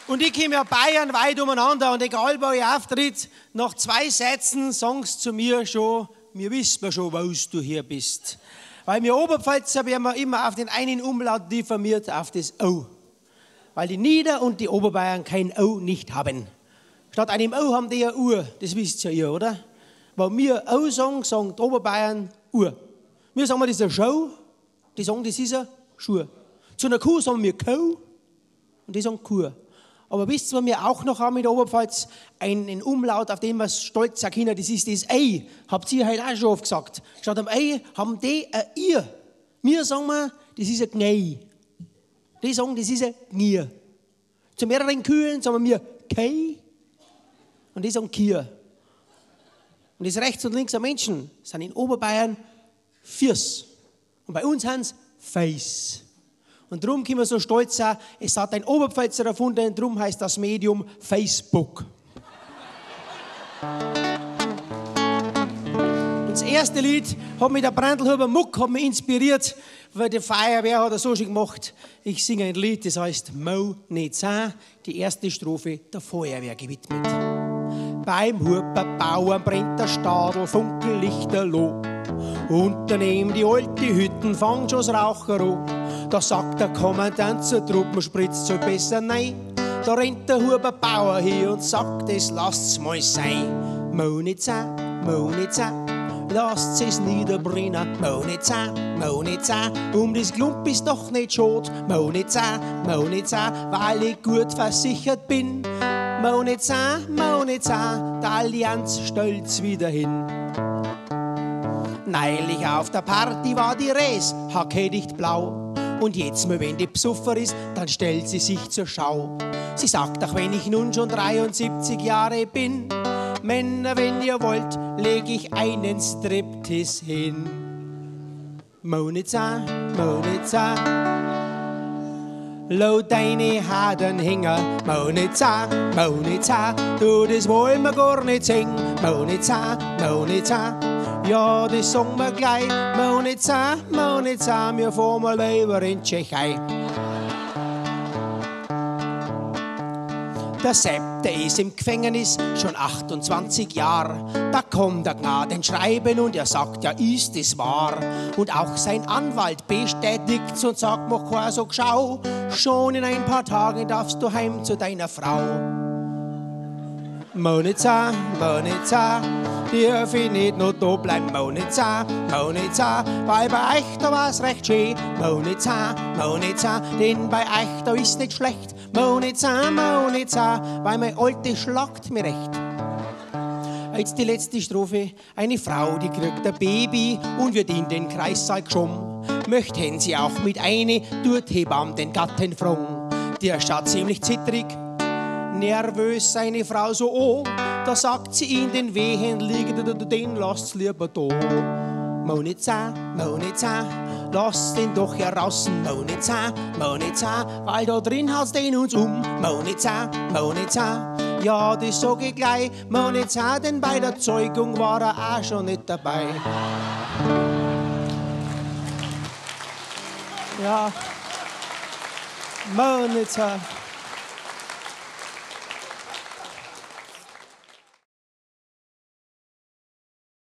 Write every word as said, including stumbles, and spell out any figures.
Und ich komme ja bayernweit umeinander und egal wo ich auftritt, nach zwei Sätzen sagst du zu mir schon, wir wissen schon, wo du hier bist. Weil wir Oberpfälzer werden wir immer auf den einen Umlaut diffamiert, auf das O. Weil die Nieder- und die Oberbayern kein O nicht haben. Statt einem O haben die ja Uhr, das wisst ihr ja, oder? Weil wir O sagen, sagen die Oberbayern Uhr. Wir sagen, das ist eine Show, die sagen, das ist eine Schuh. Zu einer Kuh sagen wir Kuh und die sagen Kuh. Aber wisst ihr, was wir auch noch haben in der Oberpfalz? Einen Umlaut, auf den wir stolz sein können, das ist das Ei. Habt ihr heute auch schon oft gesagt. Statt am Ei haben die ein Ihr. Wir sagen wir, das ist ein Gnei. Die sagen, das ist ein Gnier. Zu mehreren Kühen sagen wir Kei und die sagen Kier. Und das rechts und links der Menschen sind in Oberbayern Fiers. Und bei uns haben sie Face. Und darum können wir so stolz sein, es hat ein Oberpfälzer erfunden, darum heißt das Medium Facebook. Und das erste Lied hat mich der Brandlhuber Muck hat mich inspiriert, weil die Feuerwehr hat er so schon gemacht. Ich singe ein Lied, das heißt Mau nicht sein, die erste Strophe der Feuerwehr gewidmet. Beim Huperbauern brennt der Stadel Funkellichterloh. Und daneben die alte Hütten fangen schon das Rauchen an. Da sagt der Kommandant zur Truppen, spritzt so besser nein. Da rennt der Huperbauer hier und sagt, das lasst's mal sein. Mau nicht sein, mau nicht sein, lasst's es niederbrennen. Mau nicht sein, mau nicht sein, um das Klump ist doch nicht schad. Mau nicht sein, mau nicht sein, weil ich gut versichert bin. Mau nicht sein, mau nicht sein, der Allianz stellt's wieder hin. Neulich auf der Party war die Res, hackedicht blau. Und jetzt mal, wenn die Psuffer ist, dann stellt sie sich zur Schau. Sie sagt, ach wenn ich nun schon dreiundsiebzig Jahre bin, Männer, wenn ihr wollt, leg ich einen Striptease hin. Mau nicht sein, mau nicht sein, laut deine Hadenhänger. Mau nicht sein, mau nicht sein, du, das wollen wir gar nicht singen. Mau nicht sein, mau nicht sein, ja, das sagen wir gleich. Mau nicht sein, mau nicht sein, wir fahren mal lieber in die Tschechei. Der Sepp, der ist im Gefängnis schon achtundzwanzig Jahre. Da kommt der Gnadenschreiben und er sagt, ja, ist es wahr. Und auch sein Anwalt bestätigt's und sagt, mach kein so geschau. Schon in ein paar Tagen darfst du heim zu deiner Frau. Mau nicht sein, mau nicht sein, darf ich nicht noch da bleiben. Mau nicht sein, mau nicht sein, weil bei euch da war's recht schön. Mau nicht sein, mau nicht sein, denn bei euch da ist nicht schlecht. Mau nicht sein, mau nicht sein, weil mein Alte schlagt mir recht. Jetzt die letzte Strophe. Eine Frau, die kriegt ein Baby und wird in den Kreissaal geschoben. Möchten sie auch mit eine, tut Hebamm den Gatten fragen. Der schaut ziemlich zittrig, nervös seine Frau so oh. Da sagt sie in den Wehen liegend, den lasst's lieber da. Mau nicht sein, mau nicht sein, lass den doch heraus. Mau nicht sein, mau nicht sein, weil da drin haut's den uns um. Mau nicht sein, mau nicht sein, ja, das sag ich gleich. Mau nicht sein, denn bei der Zeugung war er auch schon nicht dabei. Ja, mau nicht sein.